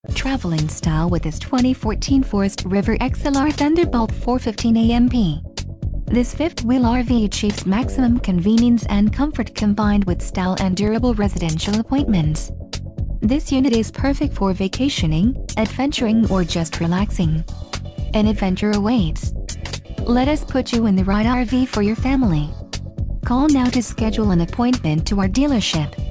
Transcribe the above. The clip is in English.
Travel in style with this 2014 Forest River XLR Thunderbolt 415 AMP. This fifth-wheel RV achieves maximum convenience and comfort combined with style and durable residential appointments. This unit is perfect for vacationing, adventuring, or just relaxing. An adventure awaits. Let us put you in the right RV for your family. Call now to schedule an appointment to our dealership.